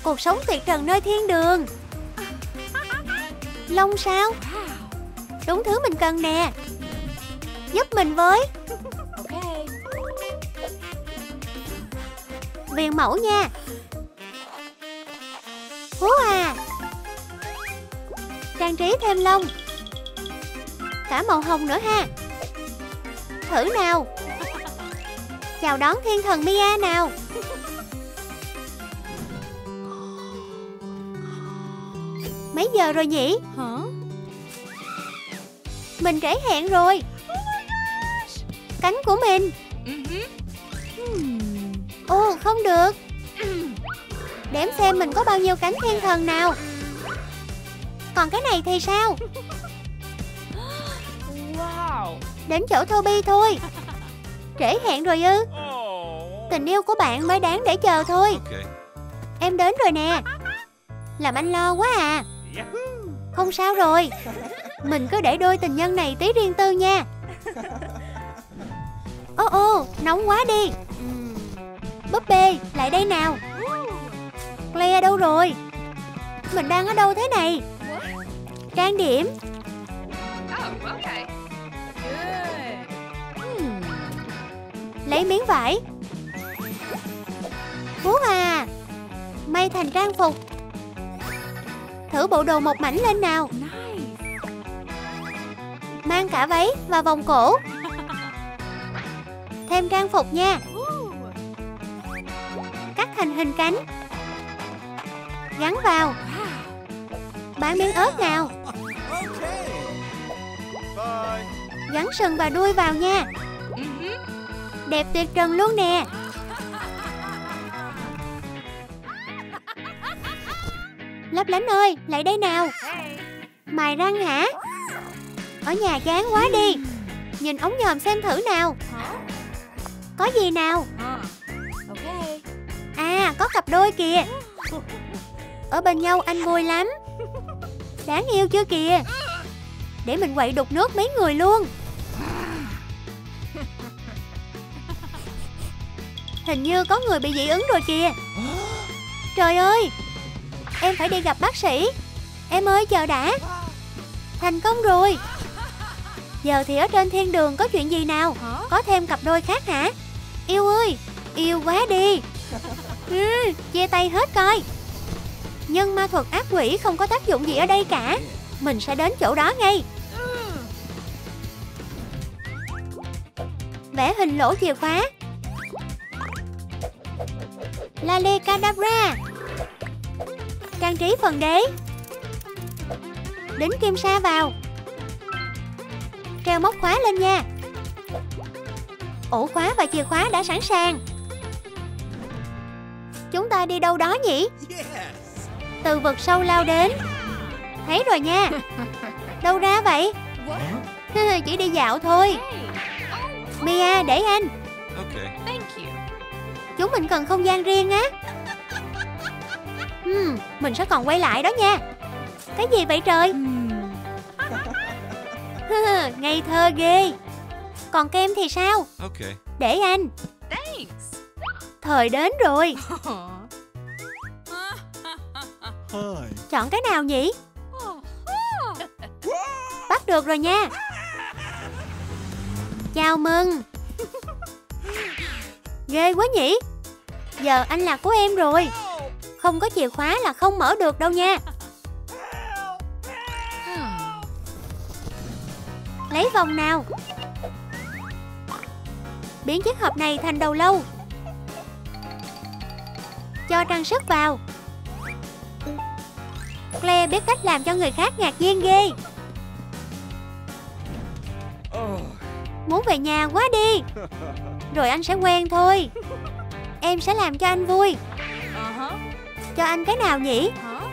Cuộc sống tuyệt trần nơi thiên đường. Lông sao? Đúng thứ mình cần nè. Giúp mình với. Viền mẫu nha. Hú à. Trang trí thêm lông. Cả màu hồng nữa ha. Thử nào. Chào đón thiên thần Mia nào. Mấy giờ rồi nhỉ? Mình trễ hẹn rồi. Cánh của mình. Ồ, không được. Đếm xem mình có bao nhiêu cánh thiên thần nào. Còn cái này thì sao? Đến chỗ Toby thôi. Trễ hẹn rồi ư? Tình yêu của bạn mới đáng để chờ thôi. Em đến rồi nè. Làm anh lo quá à. Không sao rồi. Mình cứ để đôi tình nhân này tí riêng tư nha. Ô, nóng quá đi. Búp bê, lại đây nào. Claire đâu rồi? Mình đang ở đâu thế này? Trang điểm. Lấy miếng vải. Hú à. May thành trang phục. Thử bộ đồ một mảnh lên nào. Mang cả váy và vòng cổ. Thêm trang phục nha. Cắt thành hình cánh. Gắn vào. Bán miếng ớt nào. Gắn sừng và đuôi vào nha. Đẹp tuyệt trần luôn nè. Lấp lánh ơi, lại đây nào. Mài răng hả? Ở nhà chán quá đi. Nhìn ống nhòm xem thử nào. Có gì nào? À, có cặp đôi kìa. Ở bên nhau anh vui lắm. Đáng yêu chưa kìa. Để mình quậy đục nước mấy người luôn. Hình như có người bị dị ứng rồi kìa. Trời ơi. Em phải đi gặp bác sĩ. Em ơi chờ đã. Thành công rồi. Giờ thì ở trên thiên đường có chuyện gì nào? Có thêm cặp đôi khác hả? Yêu ơi, yêu quá đi. Chia tay hết coi. Nhưng ma thuật ác quỷ không có tác dụng gì ở đây cả. Mình sẽ đến chỗ đó ngay. Vẽ hình lỗ chìa khóa. Lale Cadabra. Trang trí phần đế. Đính kim sa vào. Treo móc khóa lên nha. Ổ khóa và chìa khóa đã sẵn sàng. Chúng ta đi đâu đó nhỉ? Từ vực sâu lao đến. Thấy rồi nha. Đâu ra vậy? Chỉ đi dạo thôi. Mia, để anh. Chúng mình cần không gian riêng á. Mình sẽ còn quay lại đó nha. Cái gì vậy trời? Ngây thơ ghê. Còn kem thì sao? Để anh. Thời đến rồi. Chọn cái nào nhỉ? Bắt được rồi nha. Chào mừng. Ghê quá nhỉ. Giờ anh là của em rồi. Không có chìa khóa là không mở được đâu nha. Lấy vòng nào. Biến chiếc hộp này thành đầu lâu. Cho trang sức vào. Claire biết cách làm cho người khác ngạc nhiên ghê. Muốn về nhà quá đi. Rồi anh sẽ quen thôi. Em sẽ làm cho anh vui. Cho anh cái nào nhỉ?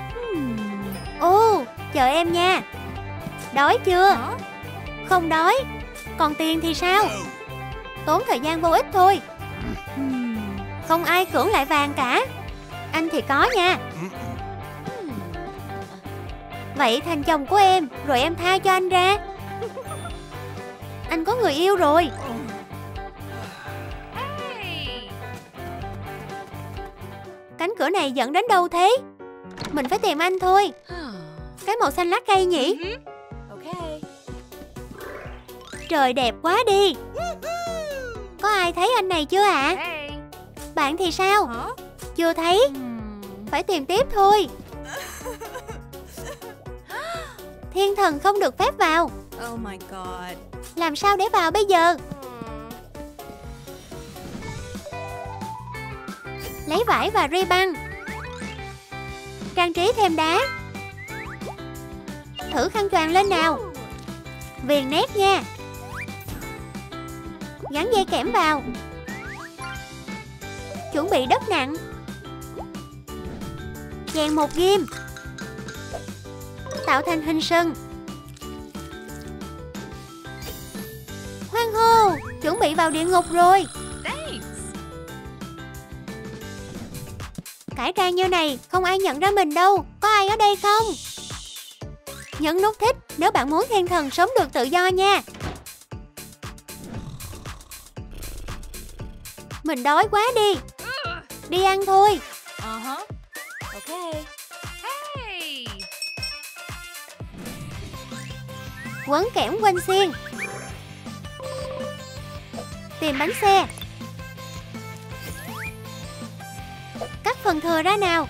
Ồ, chờ em nha. Đói chưa? Không đói. Còn tiền thì sao? Tốn thời gian vô ích thôi. Không ai cưỡng lại vàng cả. Anh thì có nha. Vậy thành chồng của em. Rồi em tha cho anh ra. Anh có người yêu rồi. Cánh cửa này dẫn đến đâu thế? Mình phải tìm anh thôi. Cái màu xanh lá cây nhỉ? Trời đẹp quá đi. Có ai thấy anh này chưa ạ? Bạn thì sao? Chưa thấy. Phải tìm tiếp thôi. Thiên thần không được phép vào. Oh my god. Làm sao để vào bây giờ? Lấy vải và ri băng. Trang trí thêm đá. Thử khăn choàng lên nào. Viền nét nha. Gắn dây kẽm vào. Chuẩn bị đất nặng. Chèn một ghim. Tạo thành hình sừng. Hoan hô, chuẩn bị vào địa ngục rồi. Cải trang như này không ai nhận ra mình đâu. Có ai ở đây không? Nhấn nút thích nếu bạn muốn thiên thần sớm được tự do nha. Mình đói quá đi. Đi ăn thôi. Okay. Hey. Quấn kẽm quanh xiên. Tìm bánh xe. Cắt phần thừa ra nào.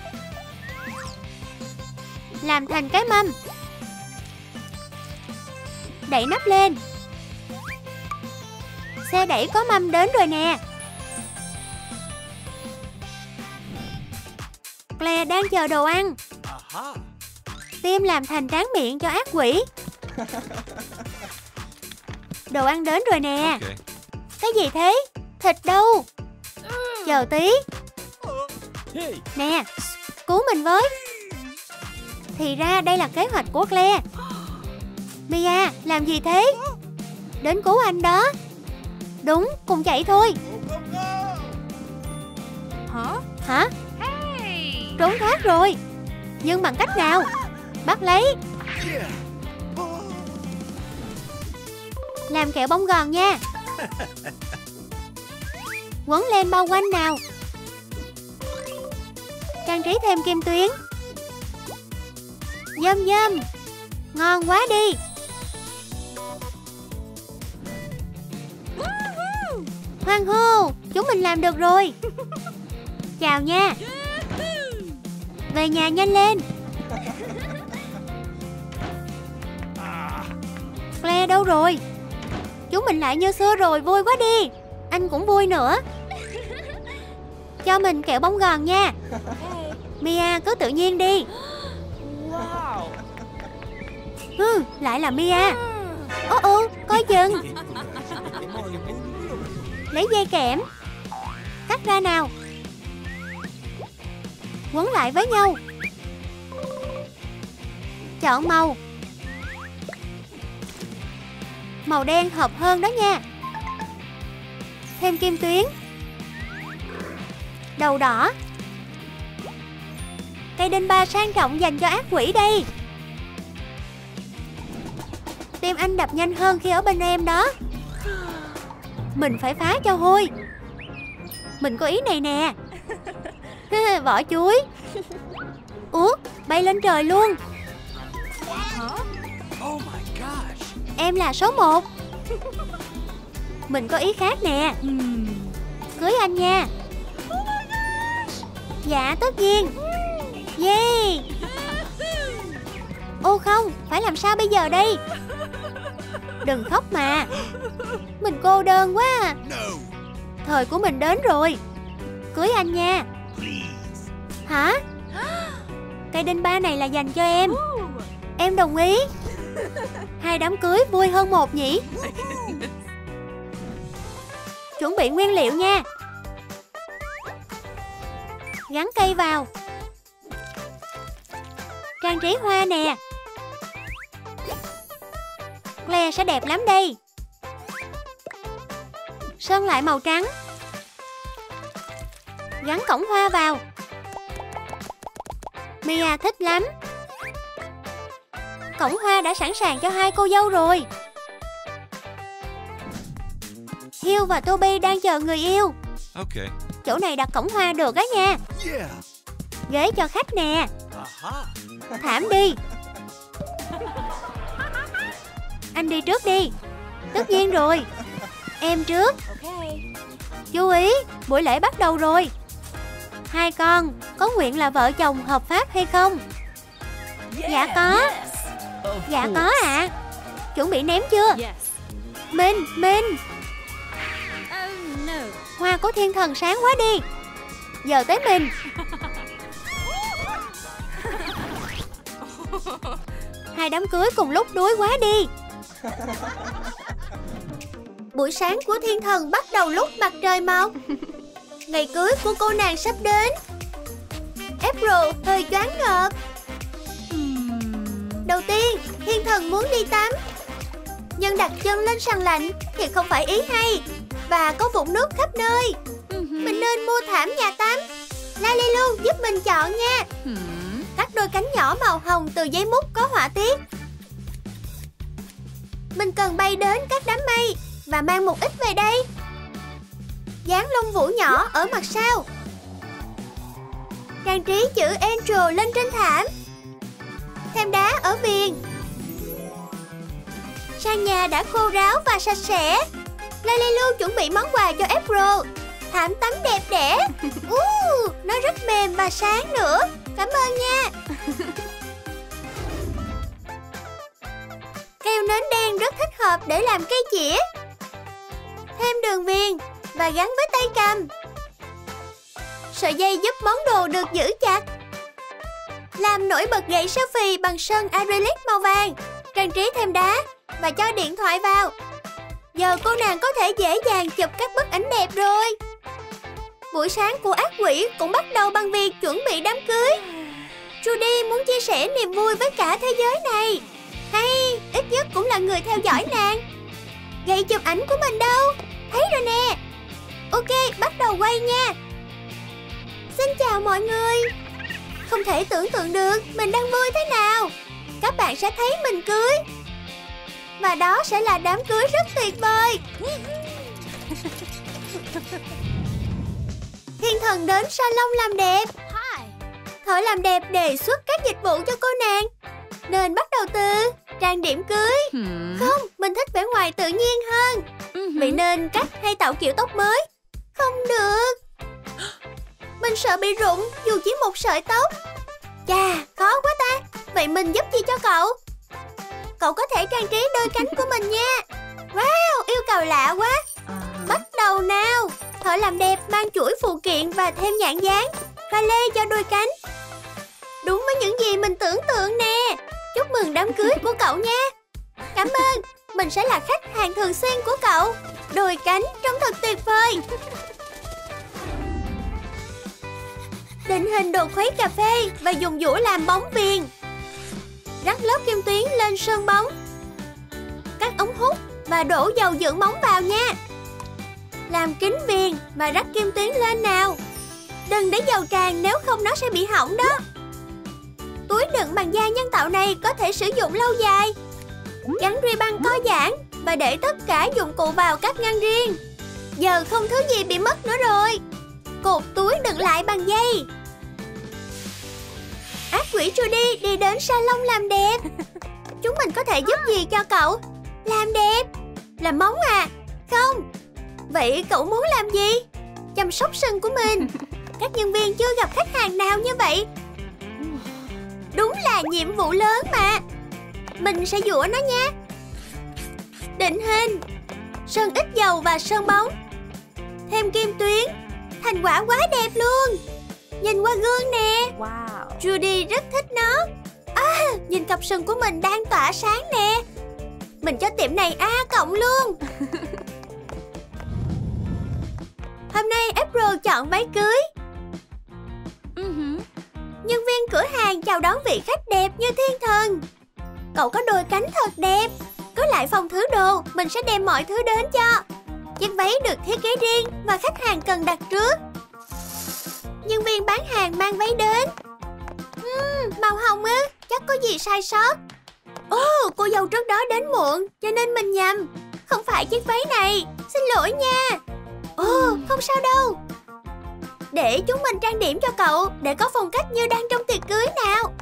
Làm thành cái mâm. Đậy nắp lên. Xe đẩy có mâm đến rồi nè. Claire đang chờ đồ ăn. Tim làm thành tráng miệng cho ác quỷ. Đồ ăn đến rồi nè. Cái gì thế? Thịt đâu? Chờ tí. Nè, cứu mình với. Thì ra đây là kế hoạch của Claire. Mia, làm gì thế? Đến cứu anh đó. Đúng, cùng chạy thôi. Hả? Trốn thoát rồi. Nhưng bằng cách nào? Bắt lấy. Làm kẹo bông gòn nha. Quấn lên bao quanh nào. Trang trí thêm kim tuyến. Dâm dâm. Ngon quá đi. Hoan hô, chúng mình làm được rồi. Chào nha. Về nhà nhanh lên. Claire đâu rồi? Chúng mình lại như xưa rồi, vui quá đi. Anh cũng vui nữa. Cho mình kẹo bông gòn nha. Mia cứ tự nhiên đi. Lại là Mia. Ô, coi chừng. Lấy dây kẽm. Cắt ra nào. Quấn lại với nhau. Chọn màu. Màu đen hợp hơn đó nha. Thêm kim tuyến. Đầu đỏ. Cây đinh ba sang trọng dành cho ác quỷ đây. Tim anh đập nhanh hơn khi ở bên em đó. Mình phải phá cho hôi. Mình có ý này nè. Vỏ chuối. Ủa, bay lên trời luôn. Em là số 1. Mình có ý khác nè. Cưới anh nha. Dạ tất nhiên. Yeah. Ô không, phải làm sao bây giờ đây? Đừng khóc mà. Mình cô đơn quá à. Thời của mình đến rồi. Cưới anh nha. Hả? Cây đinh ba này là dành cho em. Em đồng ý. 2 đám cưới vui hơn 1 nhỉ? Chuẩn bị nguyên liệu nha. Gắn cây vào. Trang trí hoa nè. Claire sẽ đẹp lắm đây. Sơn lại màu trắng. Gắn cổng hoa vào. Mia thích lắm. Cổng hoa đã sẵn sàng cho 2 cô dâu rồi. Hill và Toby đang chờ người yêu. Chỗ này đặt cổng hoa được á nha. Ghế cho khách nè. Thảm đi. Anh đi trước đi. Tất nhiên rồi. Em trước. Okay. Chú ý, buổi lễ bắt đầu rồi. Hai con có nguyện là vợ chồng hợp pháp hay không? Dạ có. Dạ có ạ. Chuẩn bị ném chưa? Yes. Minh. Oh no. Hoa của thiên thần sáng quá đi. Giờ tới mình. Hai đám cưới cùng lúc đuối quá đi. Buổi sáng của thiên thần bắt đầu lúc mặt trời mọc. Ngày cưới của cô nàng sắp đến. April hơi choáng ngợp. Đầu tiên, thiên thần muốn đi tắm. Nhưng đặt chân lên sàn lạnh thì không phải ý hay. Và có vũng nước khắp nơi. Mình nên mua thảm nhà tắm. Lalilu giúp mình chọn nha. Cắt đôi cánh nhỏ màu hồng từ giấy mút có họa tiết. Mình cần bay đến các đám mây và mang một ít về đây. Dán lông vũ nhỏ ở mặt sau. Trang trí chữ Angel lên trên thảm. Thêm đá ở viền. Sàn nhà đã khô ráo và sạch sẽ. Lalilu chuẩn bị món quà cho April. Thảm tắm đẹp đẽ. Nó rất mềm và sáng nữa. Cảm ơn nha. Keo nến đen rất thích hợp để làm cây chĩa. Thêm đường viền và gắn với tay cầm. Sợi dây giúp món đồ được giữ chặt. Làm nổi bật gậy selfie bằng sơn acrylic màu vàng. Trang trí thêm đá và cho điện thoại vào. Giờ cô nàng có thể dễ dàng chụp các bức ảnh đẹp rồi. Buổi sáng của ác quỷ cũng bắt đầu bằng việc chuẩn bị đám cưới. Judy muốn chia sẻ niềm vui với cả thế giới này. Hay, ít nhất cũng là người theo dõi nàng. Gậy chụp ảnh của mình đâu? Thấy rồi nè. Ok, bắt đầu quay nha. Xin chào mọi người. Không thể tưởng tượng được mình đang vui thế nào. Các bạn sẽ thấy mình cưới. Và đó sẽ là đám cưới rất tuyệt vời. Thiên thần đến salon làm đẹp. Thợ làm đẹp đề xuất các dịch vụ cho cô nàng. Nên bắt đầu từ trang điểm cưới. Không, mình thích vẻ ngoài tự nhiên hơn. Vậy nên cắt hay tạo kiểu tóc mới? Không được. Mình sợ bị rụng dù chỉ một sợi tóc. Chà, khó quá ta. Vậy mình giúp gì cho cậu? Cậu có thể trang trí đôi cánh của mình nha. Wow, yêu cầu lạ quá. Bắt đầu nào. Thợ làm đẹp mang chuỗi phụ kiện và thêm nhãn dán. Pha lê cho đôi cánh. Đúng với những gì mình tưởng tượng nè. Chúc mừng đám cưới của cậu nha. Cảm ơn. Mình sẽ là khách hàng thường xuyên của cậu. Đôi cánh trông thật tuyệt vời. Định hình đồ khuấy cà phê và dùng dũa làm bóng viền. Rắc lớp kim tuyến lên sơn bóng. Cắt ống hút và đổ dầu dưỡng bóng vào nha. Làm kính viền và rắc kim tuyến lên nào. Đừng để dầu tràn, nếu không nó sẽ bị hỏng đó. Túi đựng bằng da nhân tạo này có thể sử dụng lâu dài. Gắn ruy băng co giãn và để tất cả dụng cụ vào các ngăn riêng. Giờ không thứ gì bị mất nữa rồi. Cột túi đựng lại bằng dây. Ác quỷ Judy đi đến salon làm đẹp. Chúng mình có thể giúp gì cho cậu? Làm đẹp? Làm móng à? Không. Vậy cậu muốn làm gì? Chăm sóc sân của mình. Các nhân viên chưa gặp khách hàng nào như vậy. Đúng là nhiệm vụ lớn mà. Mình sẽ dũa nó nha. Định hình. Sơn ít dầu và sơn bóng. Thêm kim tuyến. Thành quả quá đẹp luôn. Nhìn qua gương nè. Wow. Judy rất thích nó. Nhìn cặp sừng của mình đang tỏa sáng nè. Mình cho tiệm này A cộng luôn. Hôm nay April chọn váy cưới. Nhân viên cửa hàng chào đón vị khách đẹp như thiên thần. Cậu có đôi cánh thật đẹp. Có lại phòng thứ đồ, mình sẽ đem mọi thứ đến cho. Chiếc váy được thiết kế riêng và khách hàng cần đặt trước. Nhân viên bán hàng mang váy đến. Màu hồng á, chắc có gì sai sót. Cô dâu trước đó đến muộn cho nên mình nhầm. Không phải chiếc váy này, xin lỗi nha. Không sao đâu. để chúng mình trang điểm cho cậu, để có phong cách như đang trong tiệc cưới nào.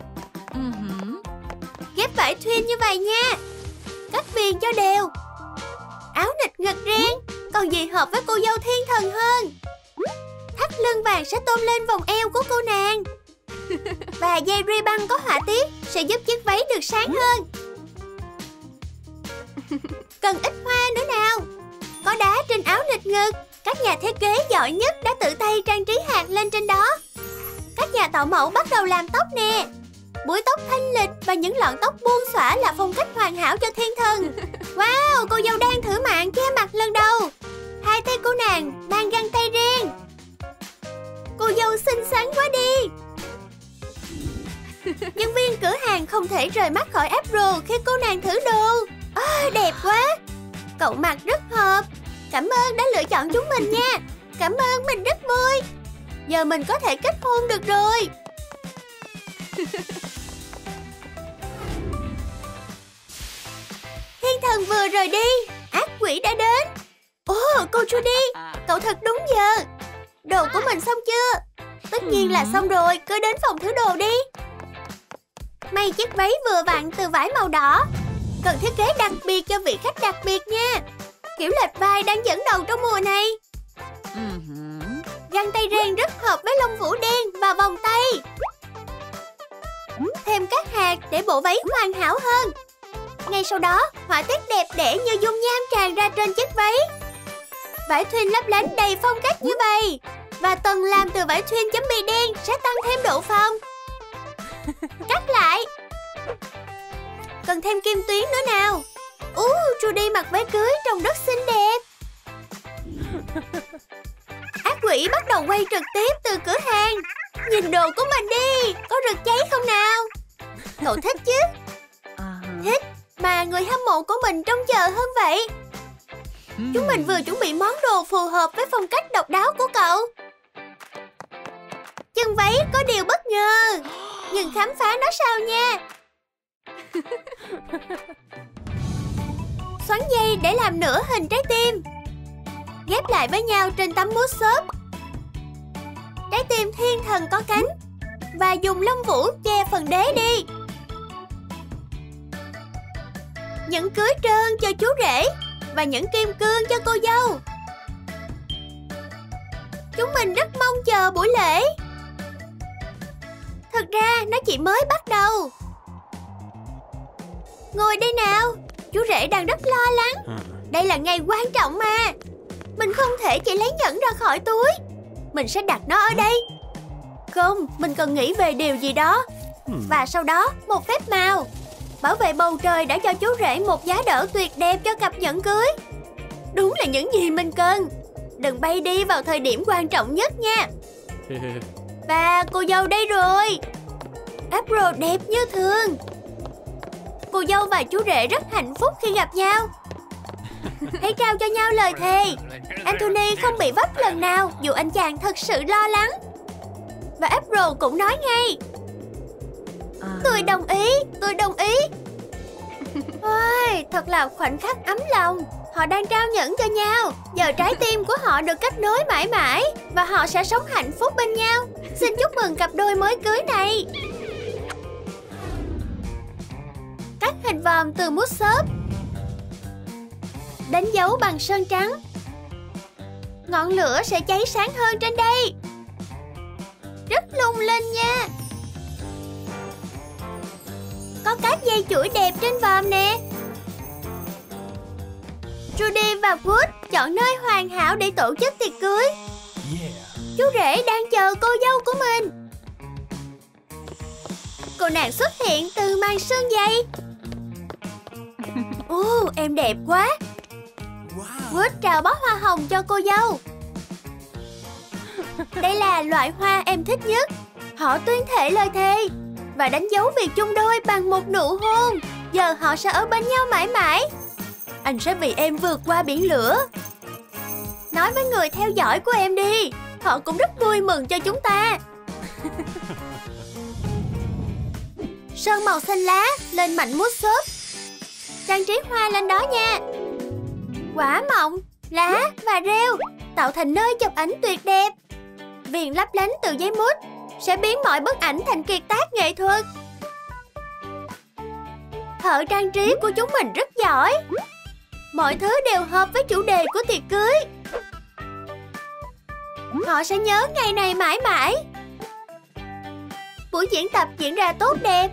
Ghép vải thun như vậy nha. Cắt viền cho đều. Áo nịt ngực ren, còn gì hợp với cô dâu thiên thần hơn. Thắt lưng vàng sẽ tôn lên vòng eo của cô nàng. Và dây ri băng có họa tiết sẽ giúp chiếc váy được sáng hơn. Cần ít hoa nữa nào. Có đá trên áo nịt ngực. Các nhà thiết kế giỏi nhất đã tự tay trang trí hạt lên trên đó. Các nhà tạo mẫu bắt đầu làm tóc nè. Búi tóc thanh lịch và những lọn tóc buông xõa là phong cách hoàn hảo cho thiên thần. Wow, cô dâu đang thử mạng che mặt lần đầu. Hai tay cô nàng mang găng tay ren. Cô dâu xinh xắn quá đi. Nhân viên cửa hàng không thể rời mắt khỏi April khi cô nàng thử đồ. Đẹp quá. Cậu mặc rất hợp. Cảm ơn đã lựa chọn chúng mình nha. Cảm ơn, mình rất vui. Giờ mình có thể kết hôn được rồi. Thiên thần vừa rời đi, ác quỷ đã đến. Cô Judy, cậu thật đúng giờ. Đồ của mình xong chưa? Tất nhiên là xong rồi, cứ đến phòng thử đồ đi. May chiếc váy vừa vặn từ vải màu đỏ. Cần thiết kế đặc biệt cho vị khách đặc biệt nha. Kiểu lệch vai đang dẫn đầu trong mùa này. Găng tay ren rất hợp với lông vũ đen và vòng tay. Thêm các hạt để bộ váy hoàn hảo hơn. Ngay sau đó, họa tiết đẹp đẽ như dung nham tràn ra trên chiếc váy. Vải thun lấp lánh đầy phong cách như vậy. Và tầng làm từ vải thun chấm bi đen sẽ tăng thêm độ phồng. Cắt lại. Cần thêm kim tuyến nữa nào. Judy mặc váy cưới trông rất xinh đẹp. Ác quỷ bắt đầu quay trực tiếp từ cửa hàng. Nhìn đồ của mình đi, có rực cháy không nào? Cậu thích chứ? Thích, mà người hâm mộ của mình trông chờ hơn vậy. Chúng mình vừa chuẩn bị món đồ phù hợp với phong cách độc đáo của cậu. Chân váy có điều bất ngờ, nhưng khám phá nó sao nha. Xoắn dây để làm nửa hình trái tim. Ghép lại với nhau trên tấm mousse xốp. Trái tim thiên thần có cánh. Và dùng lông vũ che phần đế đi. Những cưới trơn cho chú rể. Và những kim cương cho cô dâu. Chúng mình rất mong chờ buổi lễ. Thực ra nó chỉ mới bắt đầu. Ngồi đây nào. Chú rể đang rất lo lắng. Đây là ngày quan trọng mà. Mình không thể chỉ lấy nhẫn ra khỏi túi. Mình sẽ đặt nó ở đây. Không, mình cần nghĩ về điều gì đó. Và sau đó một phép màu. Bảo vệ bầu trời đã cho chú rể một giá đỡ tuyệt đẹp cho cặp nhẫn cưới. Đúng là những gì mình cần. Đừng bay đi vào thời điểm quan trọng nhất nha. Và cô dâu đây rồi. April đẹp như thường. Cô dâu và chú rể rất hạnh phúc khi gặp nhau. Hãy trao cho nhau lời thề. Anthony không bị vấp lần nào dù anh chàng thật sự lo lắng. Và April cũng nói ngay. Tôi đồng ý, tôi đồng ý. Ôi, thật là khoảnh khắc ấm lòng. Họ đang trao nhẫn cho nhau. Giờ trái tim của họ được kết nối mãi mãi. Và họ sẽ sống hạnh phúc bên nhau. Xin chúc mừng cặp đôi mới cưới này. Cắt hình vòm từ mousse xốp. Đánh dấu bằng sơn trắng. Ngọn lửa sẽ cháy sáng hơn trên đây. Rất lung linh nha. Có các dây chuỗi đẹp trên vòm nè. Judy và Wood chọn nơi hoàn hảo để tổ chức tiệc cưới. Chú rể đang chờ cô dâu của mình. Cô nàng xuất hiện từ màn sương dày. Em đẹp quá. Wood trao bó hoa hồng cho cô dâu. Đây là loại hoa em thích nhất. Họ tuyên thệ lời thề và đánh dấu việc chung đôi bằng một nụ hôn. Giờ họ sẽ ở bên nhau mãi mãi. Anh sẽ vì em vượt qua biển lửa. Nói với người theo dõi của em đi. Họ cũng rất vui mừng cho chúng ta. Sơn màu xanh lá lên mảnh mousse xốp. Trang trí hoa lên đó nha. Quả mọng, lá và rêu tạo thành nơi chụp ảnh tuyệt đẹp. Viền lấp lánh từ giấy mút sẽ biến mọi bức ảnh thành kiệt tác nghệ thuật. Thợ trang trí của chúng mình rất giỏi. Mọi thứ đều hợp với chủ đề của tiệc cưới. Họ sẽ nhớ ngày này mãi mãi. Buổi diễn tập diễn ra tốt đẹp.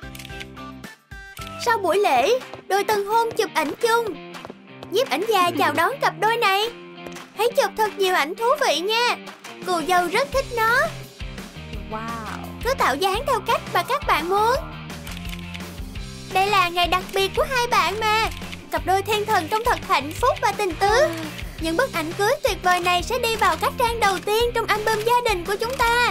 Sau buổi lễ, đôi tân hôn chụp ảnh chung. Nhiếp ảnh gia chào đón cặp đôi này. Hãy chụp thật nhiều ảnh thú vị nha. Cô dâu rất thích nó. Wow. Cứ tạo dáng theo cách mà các bạn muốn. Đây là ngày đặc biệt của hai bạn mà. Cặp đôi thiên thần trông thật hạnh phúc và tình tứ. Những bức ảnh cưới tuyệt vời này sẽ đi vào các trang đầu tiên trong album gia đình của chúng ta.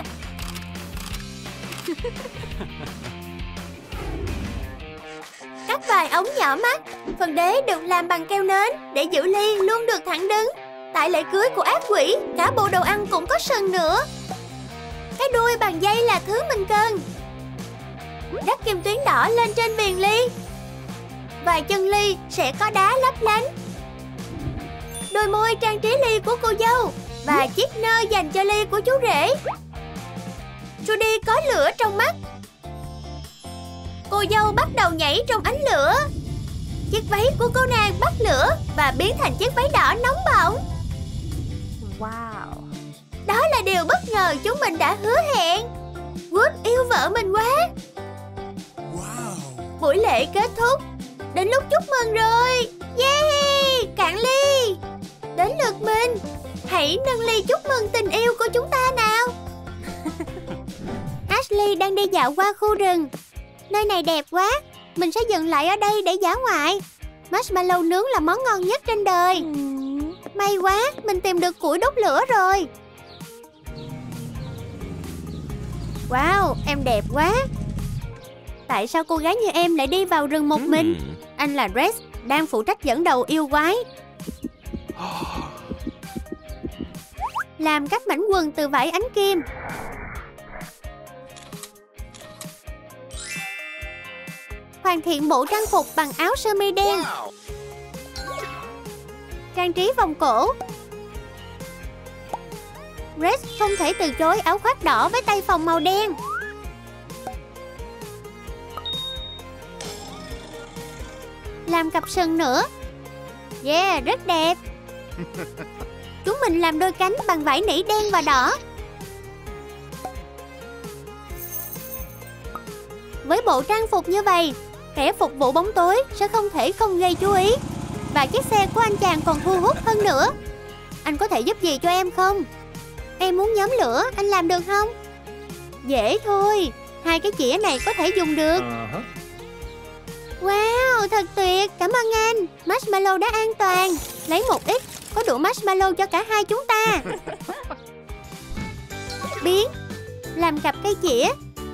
Cắt vài ống nhỏ mắt. Phần đế được làm bằng keo nến để giữ ly luôn được thẳng đứng. Tại lễ cưới của ác quỷ, cả bộ đồ ăn cũng có sừng nữa. Cái đuôi bằng dây là thứ mình cần. Đắp kim tuyến đỏ lên trên viền ly. Vài chân ly sẽ có đá lấp lánh. Đôi môi trang trí ly của cô dâu. Và chiếc nơ dành cho ly của chú rể. Judy có lửa trong mắt. Cô dâu bắt đầu nhảy trong ánh lửa. Chiếc váy của cô nàng bắt lửa và biến thành chiếc váy đỏ nóng bỏng. Wow. Đó là điều bất ngờ chúng mình đã hứa hẹn. Wood yêu vợ mình quá. Wow. Buổi lễ kết thúc. Đến lúc chúc mừng rồi. Yeah, cạn ly. Đến lượt mình. Hãy nâng ly chúc mừng tình yêu của chúng ta nào. Ashley đang đi dạo qua khu rừng. Nơi này đẹp quá. Mình sẽ dừng lại ở đây để dã ngoại. Marshmallow nướng là món ngon nhất trên đời. May quá, mình tìm được củi đốt lửa rồi. Wow, em đẹp quá. Tại sao cô gái như em lại đi vào rừng một mình? Anh là Rex, đang phụ trách dẫn đầu yêu quái. Làm các mảnh quần từ vải ánh kim. Hoàn thiện bộ trang phục bằng áo sơ mi đen. Trang trí vòng cổ. Rex không thể từ chối áo khoác đỏ với tay phồng màu đen. Làm cặp sừng nữa. Yeah, rất đẹp. Chúng mình làm đôi cánh bằng vải nỉ đen và đỏ. Với bộ trang phục như vậy, kẻ phục vụ bóng tối sẽ không thể không gây chú ý. Và chiếc xe của anh chàng còn thu hút hơn nữa. Anh có thể giúp gì cho em không? Em muốn nhóm lửa, anh làm được không? Dễ thôi, 2 cái chĩa này có thể dùng được. Wow, thật tuyệt, cảm ơn anh. Marshmallow đã an toàn. Lấy một ít, có đủ marshmallow cho cả hai chúng ta. Biến. Làm cặp cây chĩa.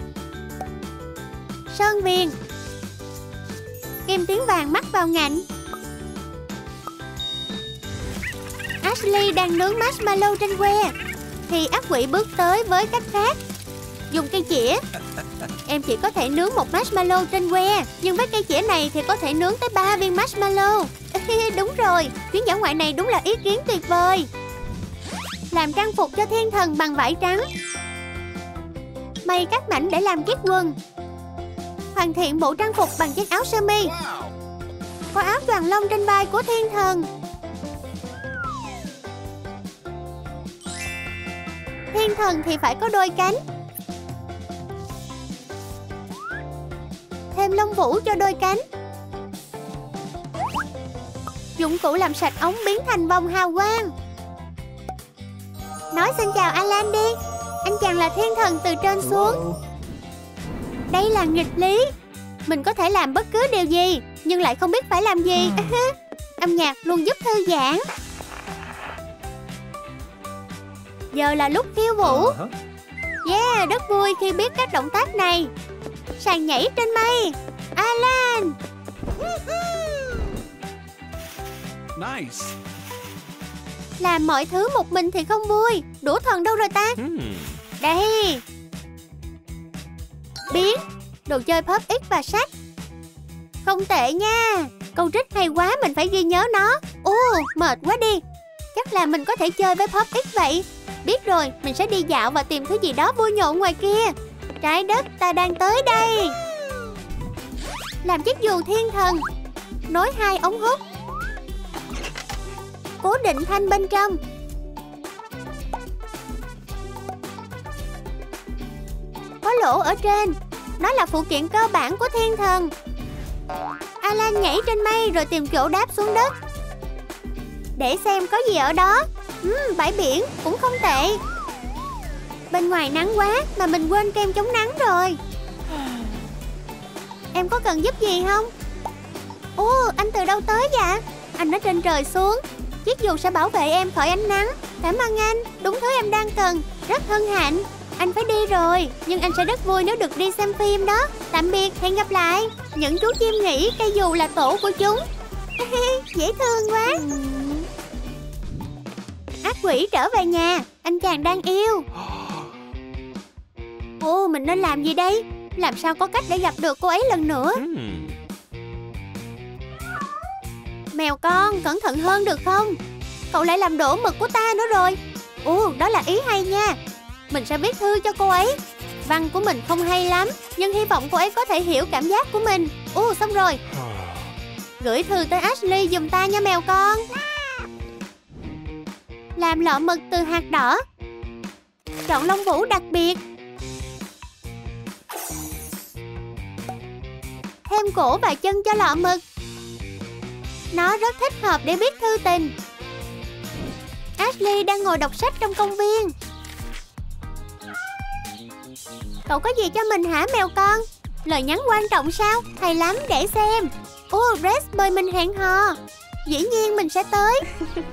Sơn viền. Kim tuyến vàng mắc vào ngạnh. Ashley đang nướng marshmallow trên que thì ác quỷ bước tới với cách khác. Dùng cây chĩa. Em chỉ có thể nướng một marshmallow trên que, nhưng với cây chĩa này thì có thể nướng tới 3 viên marshmallow. Đúng rồi, chuyến dã ngoại này đúng là ý kiến tuyệt vời. Làm trang phục cho thiên thần bằng vải trắng. May các mảnh để làm chiếc quần. Hoàn thiện bộ trang phục bằng chiếc áo sơ mi. Có áo choàng lông trên vai của thiên thần. Thiên thần thì phải có đôi cánh. Thêm lông vũ cho đôi cánh. Dụng cụ làm sạch ống biến thành vòng hào quang. Nói xin chào Alan đi. Anh chàng là thiên thần từ trên xuống. Đây là nghịch lý. Mình có thể làm bất cứ điều gì, nhưng lại không biết phải làm gì. Âm nhạc luôn giúp thư giãn. Giờ là lúc khiêu vũ. Yeah, rất vui khi biết các động tác này. Sàn nhảy trên mây. Alan. Nice. Làm mọi thứ một mình thì không vui. Đũa thần đâu rồi ta? Đây. Biến. Đồ chơi pop X và sách. Không tệ nha. Câu trích hay quá, mình phải ghi nhớ nó. Ồ, mệt quá đi. Chắc là mình có thể chơi với Pop X vậy. Biết rồi, mình sẽ đi dạo và tìm thứ gì đó vui nhộn ngoài kia. Trái đất ta đang tới đây. Làm chiếc dù thiên thần. Nối 2 ống hút. Cố định thanh bên trong. Có lỗ ở trên. Đó là phụ kiện cơ bản của thiên thần. Alan nhảy trên mây rồi tìm chỗ đáp xuống đất. Để xem có gì ở đó. Bãi biển cũng không tệ. Bên ngoài nắng quá mà mình quên kem chống nắng rồi. Em có cần giúp gì không? Ồ, anh từ đâu tới vậy? Anh ở trên trời xuống. Chiếc dù sẽ bảo vệ em khỏi ánh nắng. Cảm ơn anh, đúng thứ em đang cần. Rất hân hạnh. Anh phải đi rồi, nhưng anh sẽ rất vui nếu được đi xem phim đó. Tạm biệt, hẹn gặp lại. Những chú chim nghĩ cây dù là tổ của chúng. Dễ thương quá. Ác quỷ trở về nhà. Anh chàng đang yêu. Ồ, mình nên làm gì đây? Làm sao có cách để gặp được cô ấy lần nữa? Mèo con, cẩn thận hơn được không? Cậu lại làm đổ mực của ta nữa rồi. Ồ, đó là ý hay nha. Mình sẽ viết thư cho cô ấy. Văn của mình không hay lắm, nhưng hy vọng cô ấy có thể hiểu cảm giác của mình. Ồ, xong rồi. Gửi thư tới Ashley giùm ta nha mèo con. Làm lọ mực từ hạt đỏ. Chọn lông vũ đặc biệt. Thêm cổ và chân cho lọ mực. Nó rất thích hợp để viết thư tình. Ashley đang ngồi đọc sách trong công viên. Cậu có gì cho mình hả mèo con? Lời nhắn quan trọng sao? Hay lắm, để xem. Ồ, Rex mời mình hẹn hò. Dĩ nhiên mình sẽ tới.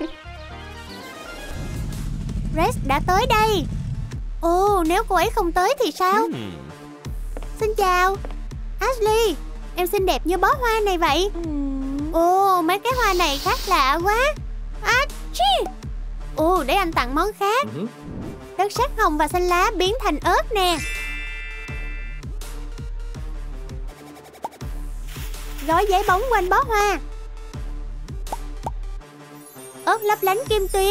Rex đã tới đây. Ồ, nếu cô ấy không tới thì sao? Xin chào Ashley, em xinh đẹp như bó hoa này vậy. Ồ, mấy cái hoa này khác lạ quá. Achoo. Ồ, để anh tặng món khác. Đất sét hồng và xanh lá biến thành ớt nè. Gói giấy bóng quanh bó hoa. Ớt lấp lánh kim tuyến.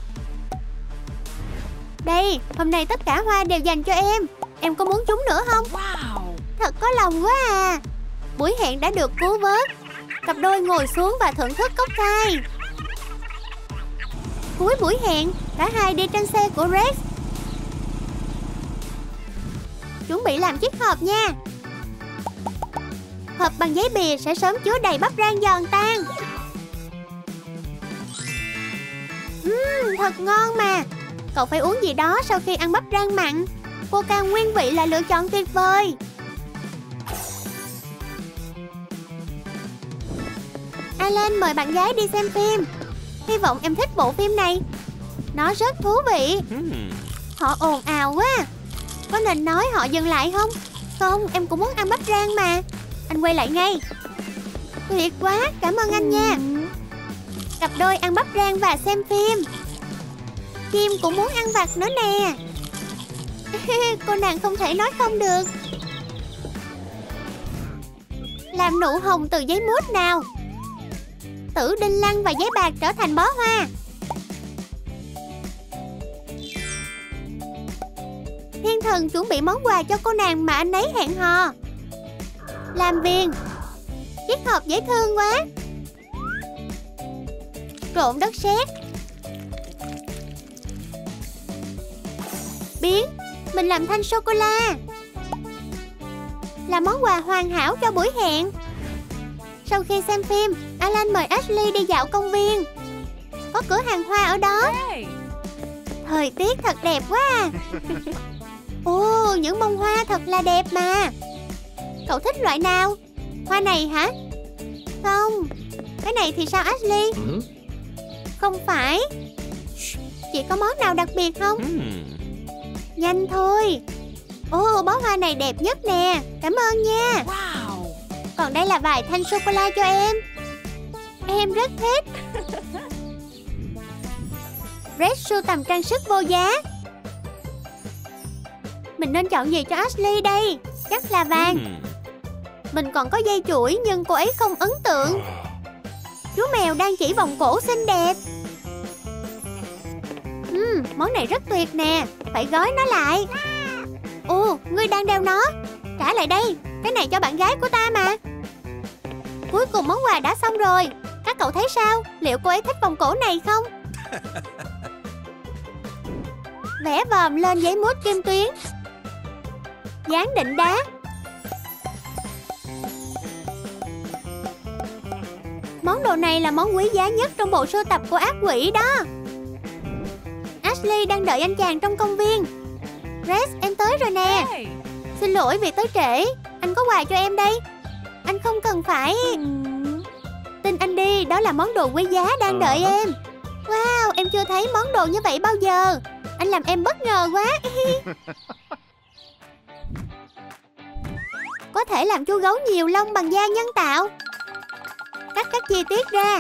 Đây, hôm nay tất cả hoa đều dành cho em. Em có muốn chúng nữa không? Thật có lòng quá à. Buổi hẹn đã được cứu vớt. Cặp đôi ngồi xuống và thưởng thức cocktail. Cuối buổi hẹn, cả hai đi trên xe của Rex. Chuẩn bị làm chiếc hộp nha. Hộp bằng giấy bìa sẽ sớm chứa đầy bắp rang giòn tan. Thật ngon mà. Cậu phải uống gì đó sau khi ăn bắp rang mặn. Coca nguyên vị là lựa chọn tuyệt vời. Alan mời bạn gái đi xem phim. Hy vọng em thích bộ phim này. Nó rất thú vị. Họ ồn ào quá. Có nên nói họ dừng lại không? Không, em cũng muốn ăn bắp rang mà. Anh quay lại ngay. Tuyệt quá, cảm ơn anh nha. Cặp đôi ăn bắp rang và xem phim. Kim cũng muốn ăn vặt nữa nè. Cô nàng không thể nói không được. Làm nụ hồng từ giấy mút nào. Tử đinh lăng và giấy bạc trở thành bó hoa. Thiên thần chuẩn bị món quà cho cô nàng mà anh ấy hẹn hò. Làm viên. Chiếc hộp dễ thương quá. Trộn đất sét. Biến. Mình làm thanh sô-cô-la. Là món quà hoàn hảo cho buổi hẹn. Sau khi xem phim, Alan mời Ashley đi dạo công viên. Có cửa hàng hoa ở đó. Thời tiết thật đẹp quá à. Ồ, những bông hoa thật là đẹp mà. Cậu thích loại nào? Hoa này hả? Không. Cái này thì sao Ashley? Không phải. Chị có món nào đặc biệt không? Nhanh thôi. Ồ, bó hoa này đẹp nhất nè. Cảm ơn nha. Còn đây là vài thanh sô-cô-la cho em. Em rất thích. Red sưu tầm trang sức vô giá. Mình nên chọn gì cho Ashley đây? Chắc là vàng. Mình còn có dây chuỗi nhưng cô ấy không ấn tượng. Chú mèo đang chỉ vòng cổ xinh đẹp. Món này rất tuyệt nè. Phải gói nó lại. Ồ, ngươi đang đeo nó. Trả lại đây. Cái này cho bạn gái của ta mà. Cuối cùng món quà đã xong rồi. Các cậu thấy sao? Liệu cô ấy thích vòng cổ này không? Vẽ vòm lên giấy mút kim tuyến. Dán định đá. Món đồ này là món quý giá nhất trong bộ sưu tập của ác quỷ đó. Ashley đang đợi anh chàng trong công viên. Rex, em tới rồi nè. Xin lỗi vì tới trễ. Anh có quà cho em đây. Anh không cần phải. Tin anh đi, đó là món đồ quý giá đang đợi em. Wow, em chưa thấy món đồ như vậy bao giờ. Anh làm em bất ngờ quá. Có thể làm chú gấu nhiều lông bằng da nhân tạo. Cắt các chi tiết ra.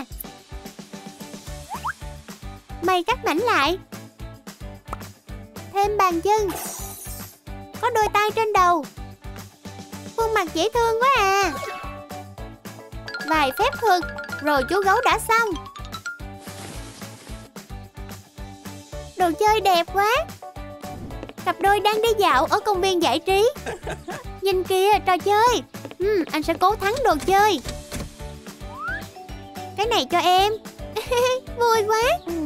May cắt mảnh lại. Thêm bàn chân. Có đôi tai trên đầu. Khuôn mặt dễ thương quá à. Vài phép thuật. Rồi chú gấu đã xong. Đồ chơi đẹp quá. Cặp đôi đang đi dạo ở công viên giải trí. Nhìn kìa, trò chơi. Anh sẽ cố thắng đồ chơi. Cái này cho em. Vui quá.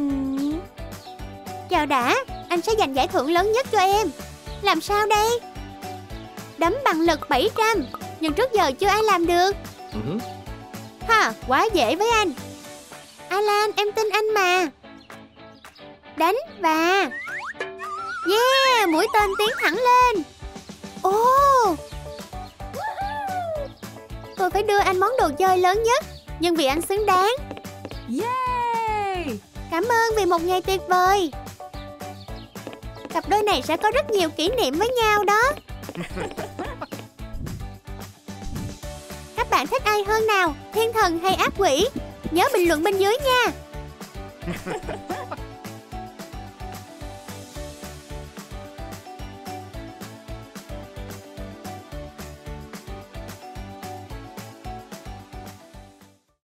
Chào đã. Anh sẽ giành giải thưởng lớn nhất cho em. Làm sao đây? Đấm bằng lực 700. Nhưng trước giờ chưa ai làm được. Ha, quá dễ với anh. Alan, em tin anh mà. Đánh và yeah, mũi tên tiến thẳng lên. Ồ, tôi phải đưa anh món đồ chơi lớn nhất. Nhưng vì anh xứng đáng. Yay! Cảm ơn vì một ngày tuyệt vời. Cặp đôi này sẽ có rất nhiều kỷ niệm với nhau đó. Các bạn thích ai hơn nào, thiên thần hay ác quỷ? Nhớ bình luận bên dưới nha.